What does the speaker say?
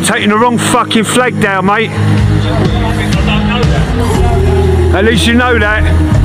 taking the wrong fucking flag down, mate. At least you know that.